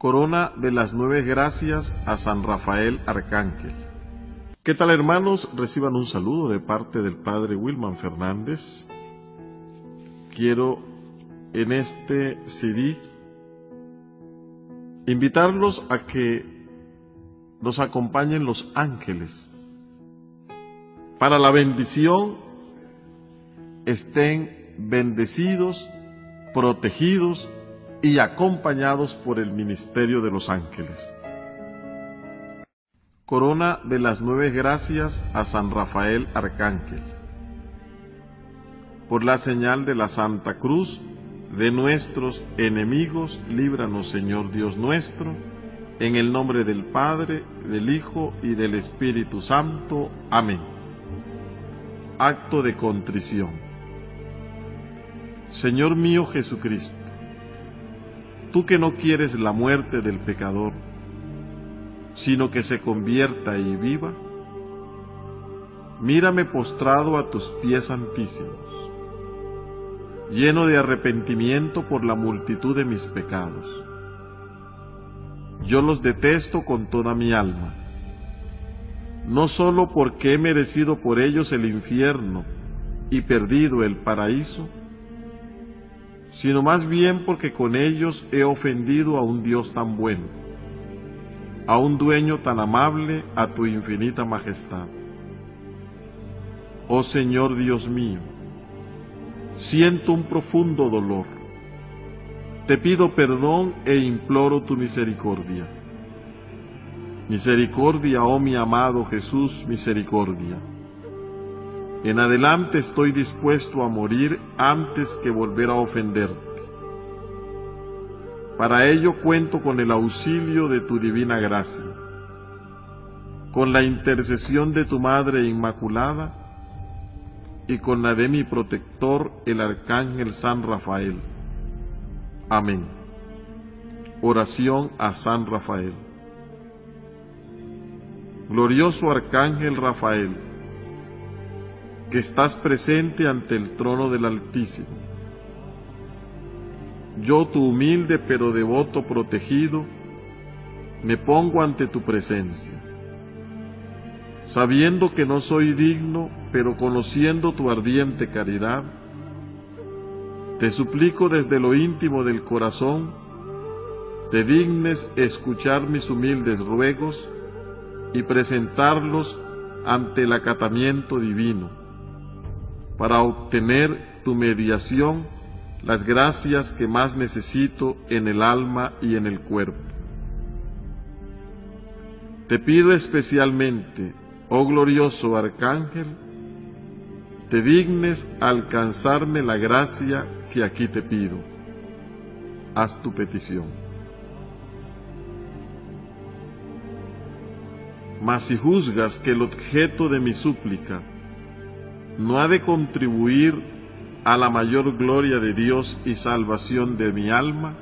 Corona de las 9 gracias a San Rafael Arcángel. ¿Qué tal, hermanos? Reciban un saludo de parte del Padre Wilman Fernández. Quiero en este CD invitarlos a que nos acompañen los ángeles. Para la bendición, estén bendecidos, protegidos y acompañados por el ministerio de los ángeles. Corona de las 9 gracias a San Rafael Arcángel. Por la señal de la Santa Cruz de nuestros enemigos, líbranos, Señor Dios nuestro, en el nombre del Padre, del Hijo y del Espíritu Santo. Amén. Acto de contrición. Señor mío Jesucristo, tú que no quieres la muerte del pecador, sino que se convierta y viva, mírame postrado a tus pies santísimos, lleno de arrepentimiento por la multitud de mis pecados. Yo los detesto con toda mi alma, no solo porque he merecido por ellos el infierno y perdido el paraíso, sino más bien porque con ellos he ofendido a un Dios tan bueno, a un dueño tan amable, a tu infinita majestad. Oh Señor Dios mío, siento un profundo dolor. Te pido perdón e imploro tu misericordia. Misericordia, oh mi amado Jesús, misericordia. En adelante estoy dispuesto a morir antes que volver a ofenderte. Para ello cuento con el auxilio de tu divina gracia, con la intercesión de tu Madre Inmaculada y con la de mi protector, el Arcángel San Rafael. Amén. Oración a San Rafael. Glorioso Arcángel Rafael, que estás presente ante el trono del Altísimo, yo, tu humilde pero devoto protegido, me pongo ante tu presencia, sabiendo que no soy digno, pero conociendo tu ardiente caridad, te suplico desde lo íntimo del corazón, te dignes escuchar mis humildes ruegos y presentarlos ante el acatamiento divino, para obtener tu mediación las gracias que más necesito en el alma y en el cuerpo. Te pido especialmente, oh glorioso Arcángel, te dignes alcanzarme la gracia que aquí te pido. Haz tu petición. Mas si juzgas que el objeto de mi súplica no ha de contribuir a la mayor gloria de Dios y salvación de mi alma,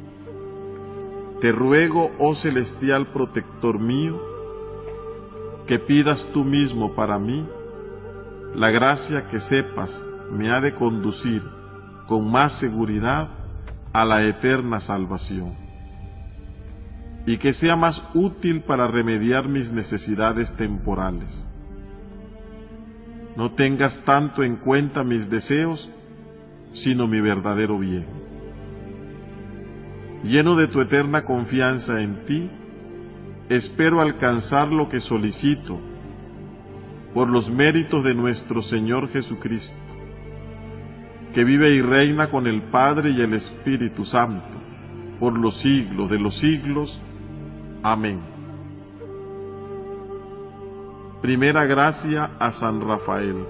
te ruego, oh celestial protector mío, que pidas tú mismo para mí la gracia que sepas me ha de conducir con más seguridad a la eterna salvación, y que sea más útil para remediar mis necesidades temporales. No tengas tanto en cuenta mis deseos, sino mi verdadero bien. Lleno de tu eterna confianza en ti, espero alcanzar lo que solicito, por los méritos de nuestro Señor Jesucristo, que vive y reina con el Padre y el Espíritu Santo, por los siglos de los siglos. Amén. Primera gracia a San Rafael.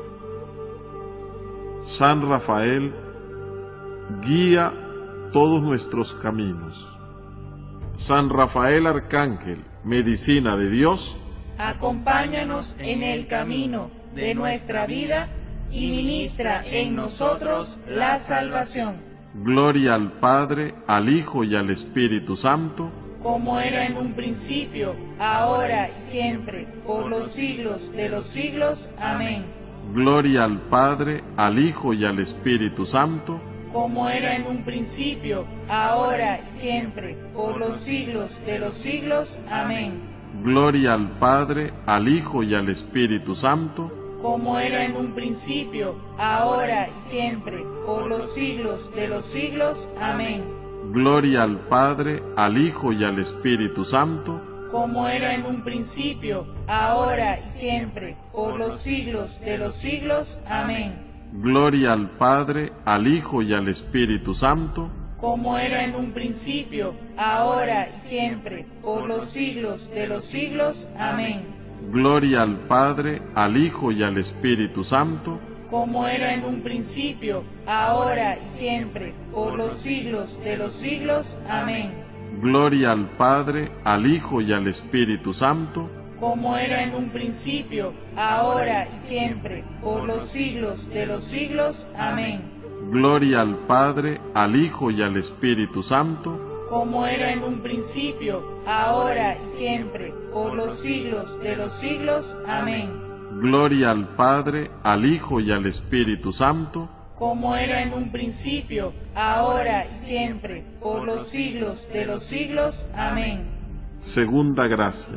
San Rafael, guía todos nuestros caminos. San Rafael Arcángel, medicina de Dios, acompáñanos en el camino de nuestra vida y ministra en nosotros la salvación. Gloria al Padre, al Hijo y al Espíritu Santo, como era en un principio, ahora y siempre, por los siglos de los siglos. Amén. Gloria al Padre, al Hijo y al Espíritu Santo, como era en un principio, ahora y siempre, por los siglos de los siglos. Amén. Gloria al Padre, al Hijo y al Espíritu Santo, como era en un principio, ahora y siempre, por los siglos de los siglos. Amén. Gloria al Padre, al Hijo y al Espíritu Santo, como era en un principio, ahora y siempre, por los siglos de los siglos. Amén. Gloria al Padre, al Hijo y al Espíritu Santo, como era en un principio, ahora y siempre, por los siglos de los siglos. Amén. Gloria al Padre, al Hijo y al Espíritu Santo, como era en un principio, ahora y siempre, por los siglos de los siglos. Amén. Gloria al Padre, al Hijo y al Espíritu Santo, como era en un principio, ahora y siempre, por los siglos de los siglos. Amén. Gloria al Padre, al Hijo y al Espíritu Santo, como era en un principio, ahora y siempre, por los siglos de los siglos. Amén. Gloria al Padre, al Hijo y al Espíritu Santo, como era en un principio, ahora y siempre, por los siglos de los siglos. Amén. Segunda gracia.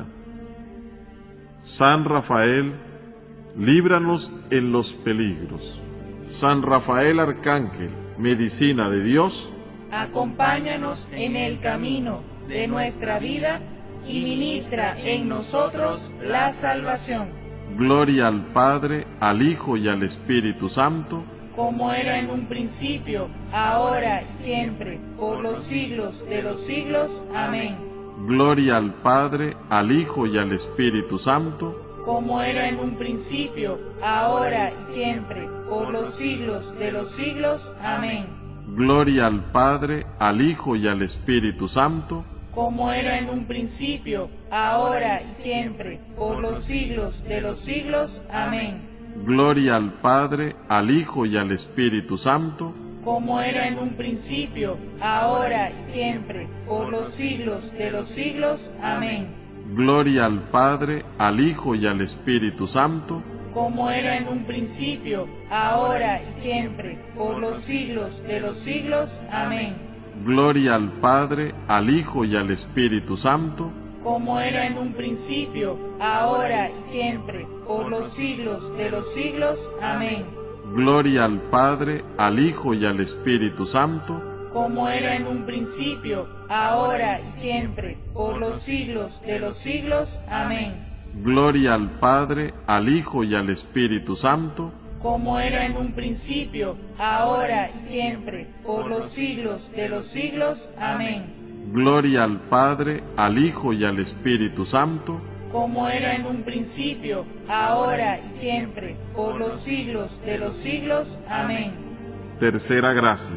San Rafael, líbranos en los peligros. San Rafael Arcángel, medicina de Dios, acompáñanos en el camino de nuestra vida y ministra en nosotros la salvación. Gloria al Padre, al Hijo y al Espíritu Santo, como era en un principio, ahora y siempre, por los siglos de los siglos. Amén. Gloria al Padre, al Hijo y al Espíritu Santo, como era en un principio, ahora y siempre, por los siglos de los siglos. Amén. Gloria al Padre, al Hijo y al Espíritu Santo, como era en un principio, ahora y siempre, por los siglos de los siglos. Amén. Gloria al Padre, al Hijo y al Espíritu Santo, como era en un principio, ahora y siempre, por los siglos de los siglos. Amén. Gloria al Padre, al Hijo y al Espíritu Santo, como era en un principio, ahora y siempre, por los siglos de los siglos. Amén. Gloria al Padre, al Hijo y al Espíritu Santo, como era en un principio, ahora y siempre, por los siglos de los siglos. Amén. Gloria al Padre, al Hijo y al Espíritu Santo, como era en un principio, ahora y siempre, por los siglos de los siglos. Amén. Gloria al Padre, al Hijo y al Espíritu Santo, como era en un principio, ahora y siempre, por los siglos de los siglos. Amén. Gloria al Padre, al Hijo y al Espíritu Santo, como era en un principio, ahora y siempre, por los siglos de los siglos. Amén. Tercera gracia.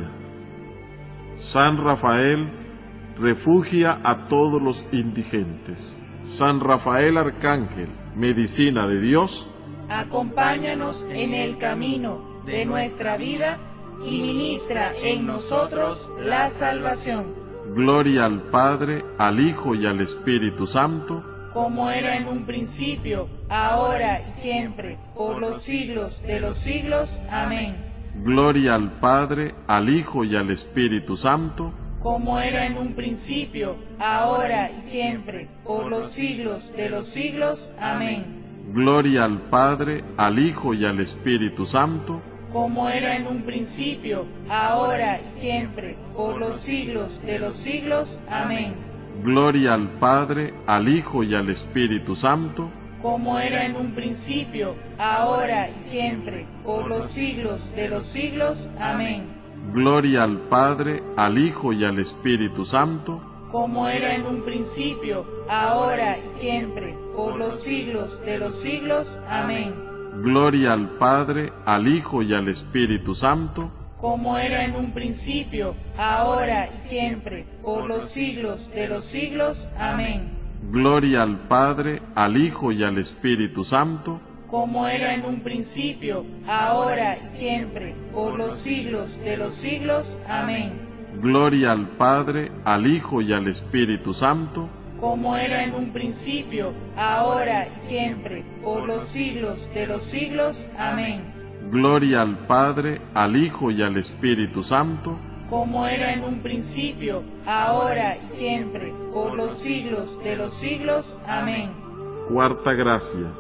San Rafael, refugia a todos los indigentes. San Rafael Arcángel, medicina de Dios, acompáñanos en el camino de nuestra vida y ministra en nosotros la salvación. Gloria al Padre, al Hijo y al Espíritu Santo, como era en un principio, ahora y siempre, por los siglos de los siglos. Amén. Gloria al Padre, al Hijo y al Espíritu Santo, como era en un principio, ahora y siempre, por los siglos de los siglos. Amén. Gloria al Padre, al Hijo y al Espíritu Santo, como era en un principio, ahora y siempre, por los siglos de los siglos. Amén. Gloria al Padre, al Hijo y al Espíritu Santo, como era en un principio, ahora y siempre, por los siglos de los siglos. Amén. Gloria al Padre, al Hijo y al Espíritu Santo, como era en un principio, ahora y siempre, por los siglos de los siglos. Amén. Gloria al Padre, al Hijo y al Espíritu Santo, como era en un principio, ahora y siempre, por los siglos de los siglos. Amén. Gloria al Padre, al Hijo y al Espíritu Santo, como era en un principio, ahora y siempre, por los siglos de los siglos. Amén. Gloria al Padre, al Hijo y al Espíritu Santo, como era en un principio, ahora y siempre, por los siglos de los siglos. Amén. Gloria al Padre, al Hijo y al Espíritu Santo, como era en un principio, ahora y siempre, por los siglos de los siglos. Amén. Cuarta gracia.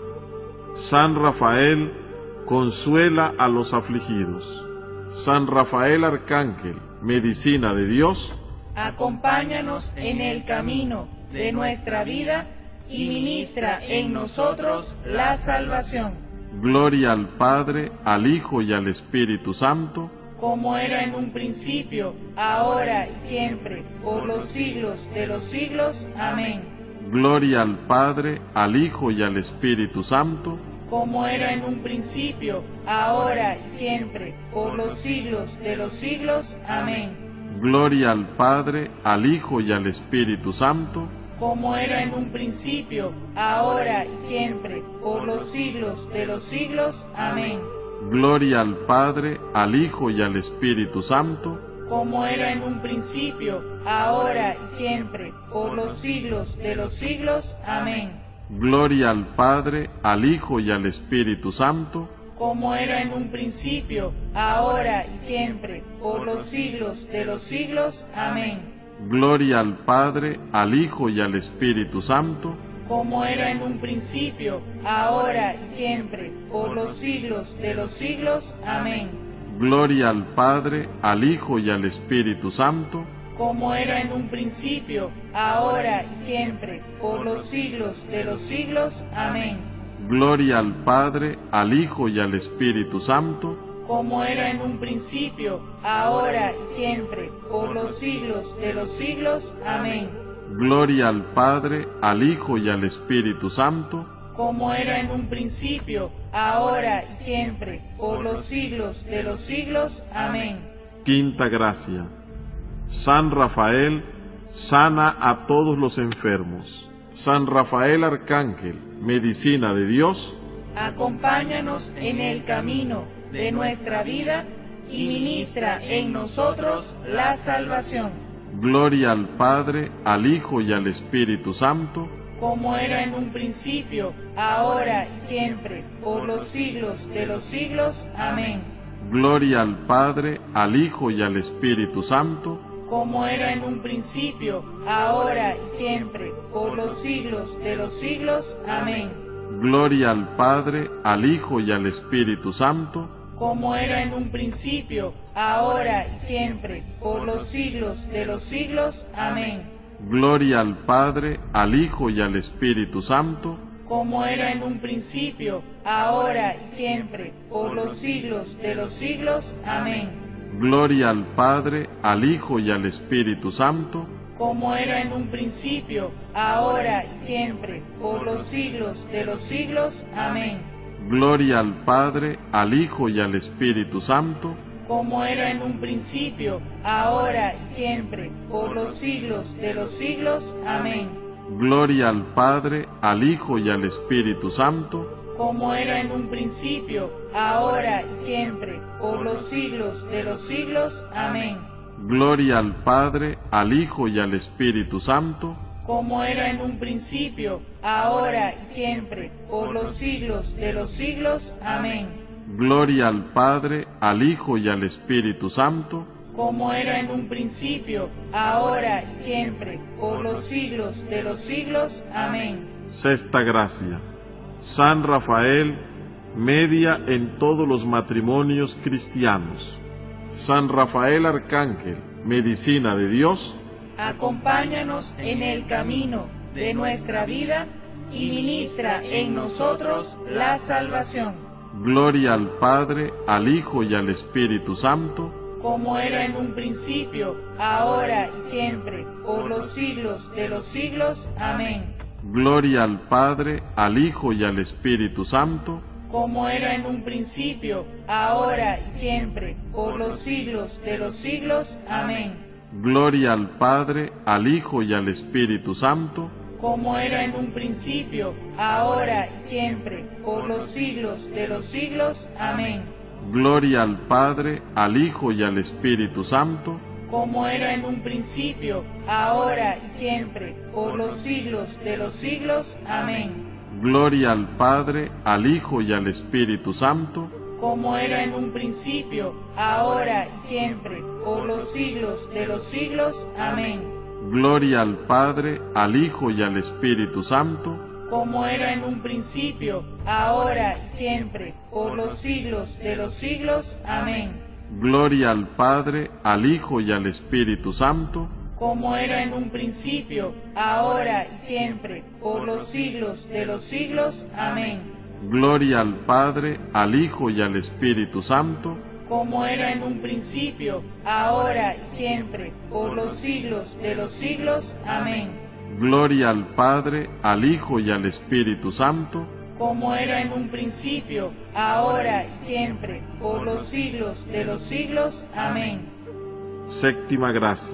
San Rafael consuela a los afligidos. San Rafael Arcángel, medicina de Dios, acompáñanos en el camino de nuestra vida y ministra en nosotros la salvación. Gloria al Padre, al Hijo y al Espíritu Santo, como era en un principio, ahora y siempre, por los siglos de los siglos. Amén. Gloria al Padre, al Hijo y al Espíritu Santo, como era en un principio, ahora y siempre, por los siglos de los siglos. Amén. Gloria al Padre, al Hijo y al Espíritu Santo, como era en un principio, ahora y siempre, por los siglos de los siglos. Amén. Gloria al Padre, al Hijo y al Espíritu Santo, como era en un principio, ahora y siempre, por los siglos de los siglos. Amén. Gloria al Padre, al Hijo y al Espíritu Santo, como era en un principio, ahora y siempre, por los siglos de los siglos. Amén. Gloria al Padre, al Hijo y al Espíritu Santo, como era en un principio, ahora y siempre, por los siglos de los siglos. Amén. Gloria al Padre, al Hijo y al Espíritu Santo, como era en un principio, ahora y siempre, por los siglos de los siglos. Amén. Gloria al Padre, al Hijo y al Espíritu Santo, como era en un principio, ahora y siempre, por los siglos de los siglos. Amén. Gloria al Padre, al Hijo y al Espíritu Santo, como era en un principio, ahora y siempre, por los siglos de los siglos. Amén. Quinta gracia. San Rafael sana a todos los enfermos. San Rafael Arcángel, medicina de Dios, acompáñanos en el camino de nuestra vida y ministra en nosotros la salvación. Gloria al Padre, al Hijo y al Espíritu Santo, como era en un principio, ahora y siempre, por los siglos de los siglos. Amén. Gloria al Padre, al Hijo y al Espíritu Santo, como era en un principio, ahora y siempre, por los siglos de los siglos. Amén. Gloria al Padre, al Hijo y al Espíritu Santo, como era en un principio, ahora y siempre, por los siglos de los siglos. Amén. Gloria al Padre, al Hijo y al Espíritu Santo, como era en un principio, ahora y siempre, por los siglos de los siglos. Amén. Gloria al Padre, al Hijo y al Espíritu Santo, como era en un principio, ahora y siempre, por los siglos de los siglos. Amén. Gloria al Padre, al Hijo y al Espíritu Santo, como era en un principio, ahora y siempre, por los siglos de los siglos. Amén. Gloria al Padre, al Hijo y al Espíritu Santo, como era en un principio, ahora y siempre, por los siglos de los siglos. Amén. Gloria al Padre, al Hijo y al Espíritu Santo, como era en un principio, ahora y siempre, por los siglos de los siglos. Amén. Gloria al Padre, al Hijo y al Espíritu Santo, como era en un principio, ahora y siempre, por los siglos de los siglos. Amén. Sexta gracia. San Rafael media en todos los matrimonios cristianos. San Rafael Arcángel, medicina de Dios, acompáñanos en el camino de nuestra vida y ministra en nosotros la salvación. Gloria al Padre, al Hijo y al Espíritu Santo, como era en un principio, ahora y siempre, por los siglos de los siglos. Amén. Gloria al Padre, al Hijo y al Espíritu Santo, como era en un principio, ahora y siempre, por los siglos de los siglos. Amén. Gloria al Padre, al Hijo y al Espíritu Santo, como era en un principio, ahora y siempre, por los siglos de los siglos. Amén. Gloria al Padre, al Hijo y al Espíritu Santo, como era en un principio, ahora y siempre, por los siglos de los siglos. Amén. Gloria al Padre, al Hijo y al Espíritu Santo, como era en un principio, ahora y siempre, por los siglos de los siglos. Amén. Gloria al Padre, al Hijo y al Espíritu Santo, como era en un principio, ahora y siempre, por los siglos de los siglos. Amén. Gloria al Padre, al Hijo y al Espíritu Santo, como era en un principio, ahora y siempre, por los siglos de los siglos. Amén. Gloria al Padre, al Hijo y al Espíritu Santo, como era en un principio, ahora y siempre, por los siglos de los siglos. Amén. Gloria al Padre, al Hijo y al Espíritu Santo, como era en un principio, ahora y siempre, por los siglos de los siglos. Amén. Séptima gracia.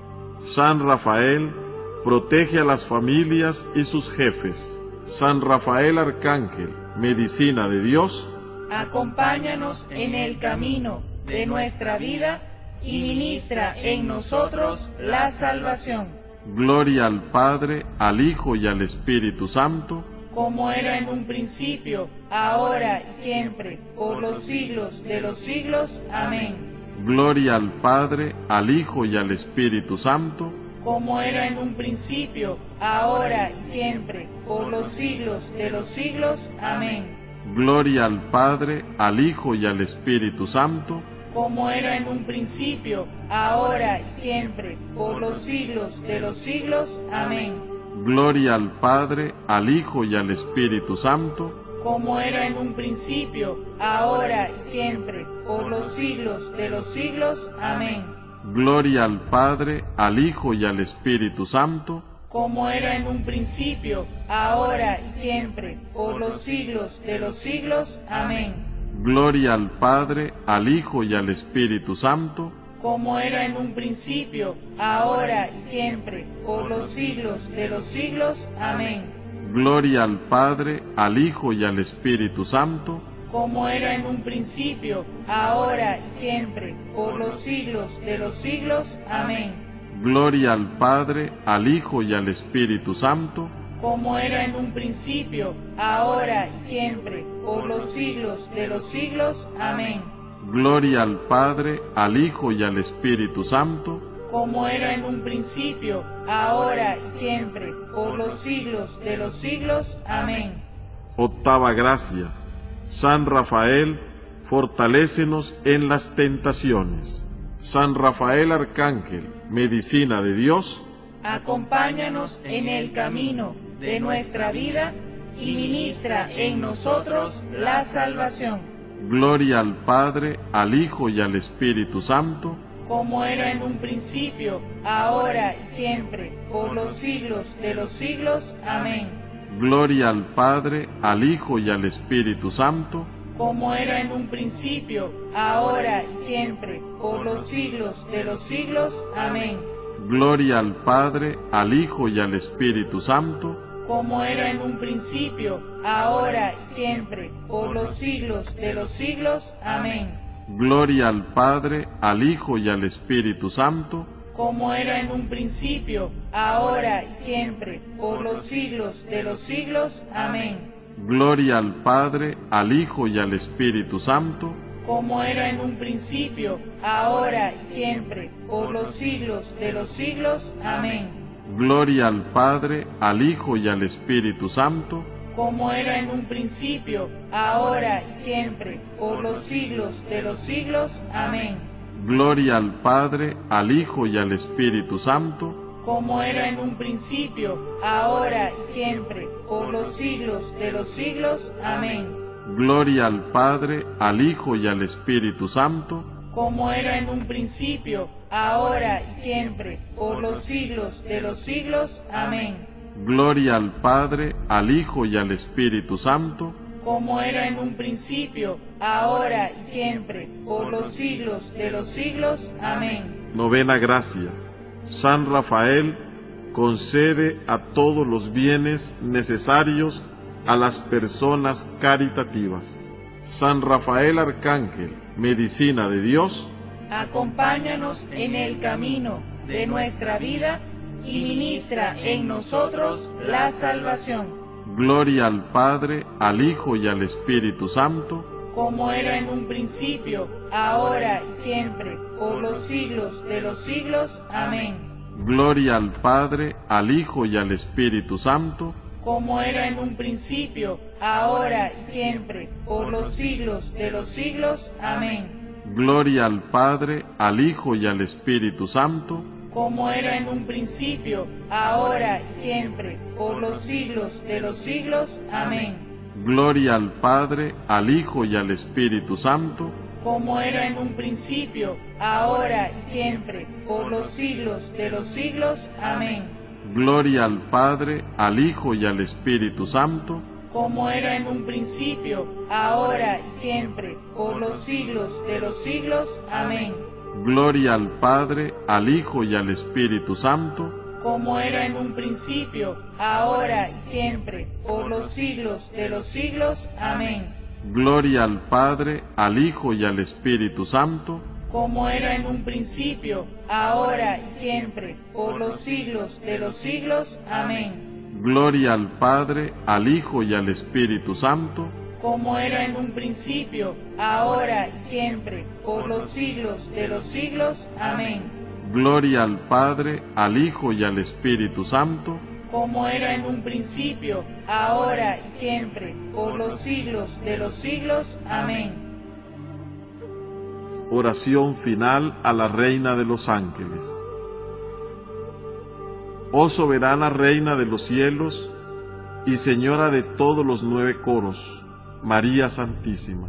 San Rafael protege a las familias y sus jefes. San Rafael Arcángel, medicina de Dios, acompáñanos en el camino de nuestra vida y ministra en nosotros la salvación. Gloria al Padre, al Hijo y al Espíritu Santo, como era en un principio, ahora y siempre, por los siglos de los siglos. Amén. Gloria al Padre, al Hijo y al Espíritu Santo, como era en un principio, ahora y siempre, por los siglos de los siglos. Amén. Gloria al Padre, al Hijo y al Espíritu Santo, como era en un principio, ahora y siempre, por los siglos de los siglos. Amén. Gloria al Padre, al Hijo y al Espíritu Santo, como era en un principio, ahora y siempre, por los siglos de los siglos. Amén. Gloria al Padre, al Hijo y al Espíritu Santo, como era en un principio, ahora y siempre, por los siglos de los siglos. Amén. Gloria al Padre, al Hijo y al Espíritu Santo, como era en un principio, ahora y siempre, por los siglos de los siglos. Amén. Gloria al Padre, al Hijo y al Espíritu Santo, como era en un principio, ahora y siempre, por los siglos de los siglos. Amén. Gloria al Padre, al Hijo y al Espíritu Santo, como era en un principio, ahora y siempre, por los siglos de los siglos. Amén. Gloria al Padre, al Hijo y al Espíritu Santo, como era en un principio, ahora y siempre, por los siglos de los siglos. Amén. Octava gracia. San Rafael, fortalécenos en las tentaciones. San Rafael Arcángel, medicina de Dios, acompáñanos en el camino de nuestra vida y ministra en nosotros la salvación. Gloria al Padre, al Hijo y al Espíritu Santo, como era en un principio, ahora y siempre, por los siglos de los siglos. Amén. Gloria al Padre, al Hijo y al Espíritu Santo, como era en un principio, ahora y siempre, por los siglos de los siglos. Amén. Gloria al Padre, al Hijo y al Espíritu Santo, como era en un principio, ahora y siempre, por los siglos de los siglos. Amén. Gloria al Padre, al Hijo y al Espíritu Santo, como era en un principio, ahora y siempre, por los siglos de los siglos. Amén. Gloria al Padre, al Hijo y al Espíritu Santo, como era en un principio, ahora y siempre, por los siglos de los siglos. Amén. Gloria al Padre, al Hijo y al Espíritu Santo, como era en un principio, ahora y siempre, por los siglos de los siglos. Amén. Gloria al Padre, al Hijo y al Espíritu Santo, como era en un principio, ahora y siempre, por los siglos de los siglos. Amén. Gloria al Padre, al Hijo y al Espíritu Santo, como era en un principio, ahora y siempre, por los siglos de los siglos. Amén. Gloria al Padre, al Hijo y al Espíritu Santo, como era en un principio, ahora y siempre, por los siglos de los siglos. Amén. Novena gracia. San Rafael concede a todos los bienes necesarios a las personas caritativas. San Rafael Arcángel, medicina de Dios, acompáñanos en el camino de nuestra vida y ministra en nosotros la salvación. Gloria al Padre, al Hijo y al Espíritu Santo, como era en un principio, ahora y siempre, por los siglos de los siglos. Amén. Gloria al Padre, al Hijo y al Espíritu Santo, como era en un principio, ahora y siempre, por los siglos de los siglos. Amén. Gloria al Padre, al Hijo y al Espíritu Santo, como era en un principio, ahora y siempre, por los siglos de los siglos. Amén. Gloria al Padre, al Hijo y al Espíritu Santo, como era en un principio, ahora y siempre, por los siglos de los siglos. Amén. Gloria al Padre, al Hijo y al Espíritu Santo, como era en un principio, ahora y siempre, por los siglos de los siglos. Amén. Gloria al Padre, al Hijo y al Espíritu Santo, como era en un principio, ahora y siempre, por los siglos de los siglos. Amén. Gloria al Padre, al Hijo y al Espíritu Santo, como era en un principio, ahora y siempre, por los siglos de los siglos. Amén. Gloria al Padre, al Hijo y al Espíritu Santo, como era en un principio, ahora y siempre, por los siglos de los siglos. Amén. Gloria al Padre, al Hijo y al Espíritu Santo, como era en un principio, ahora y siempre, por los siglos de los siglos. Amén. Oración final a la Reina de los Ángeles. Oh soberana Reina de los cielos y Señora de todos los 9 coros, María Santísima,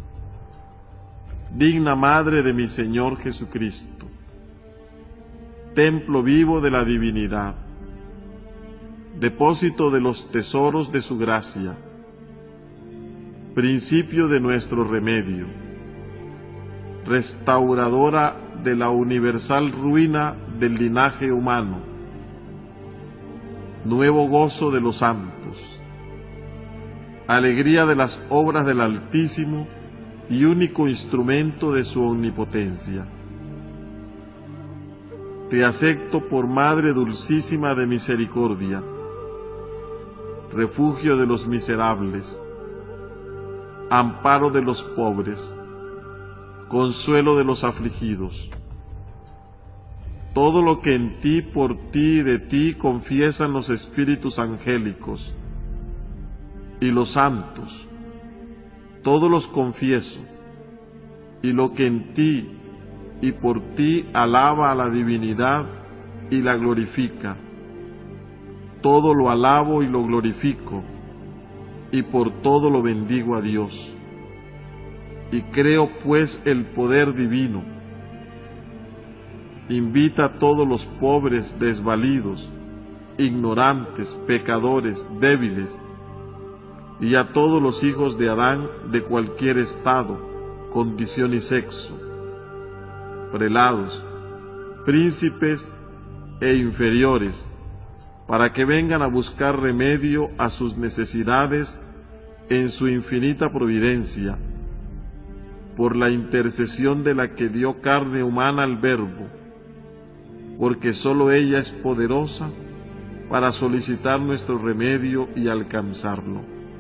digna Madre de mi Señor Jesucristo, templo vivo de la divinidad, depósito de los tesoros de su gracia, principio de nuestro remedio, restauradora de la universal ruina del linaje humano, nuevo gozo de los santos, alegría de las obras del Altísimo y único instrumento de su omnipotencia. Te acepto por Madre dulcísima de misericordia, refugio de los miserables, amparo de los pobres, consuelo de los afligidos. Todo lo que en ti, por ti y de ti confiesan los espíritus angélicos y los santos, todos los confieso, y lo que en ti y por ti alaba a la divinidad y la glorifica, todo lo alabo y lo glorifico, y por todo lo bendigo a Dios. Y creo pues el poder divino. Invita a todos los pobres, desvalidos, ignorantes, pecadores, débiles, y a todos los hijos de Adán de cualquier estado, condición y sexo, prelados, príncipes e inferiores, para que vengan a buscar remedio a sus necesidades en su infinita providencia, por la intercesión de la que dio carne humana al Verbo, porque sólo ella es poderosa para solicitar nuestro remedio y alcanzarlo.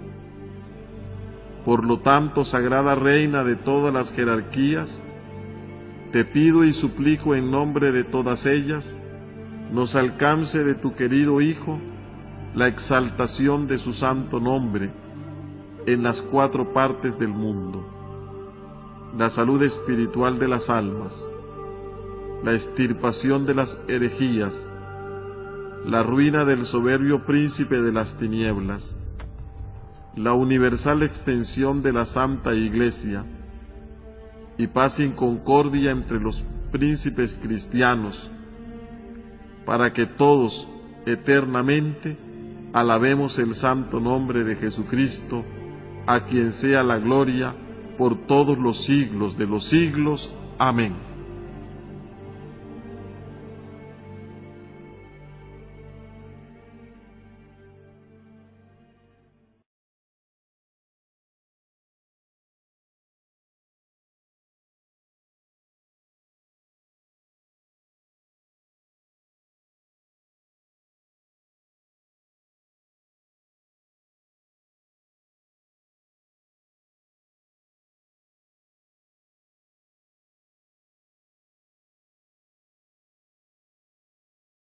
Por lo tanto, Sagrada Reina de todas las jerarquías, te pido y suplico en nombre de todas ellas, nos alcance de tu querido Hijo la exaltación de su santo nombre en las 4 partes del mundo, la salud espiritual de las almas, la extirpación de las herejías, la ruina del soberbio príncipe de las tinieblas, la universal extensión de la Santa Iglesia, y paz y concordia entre los príncipes cristianos, para que todos eternamente alabemos el santo nombre de Jesucristo, a quien sea la gloria por todos los siglos de los siglos. Amén.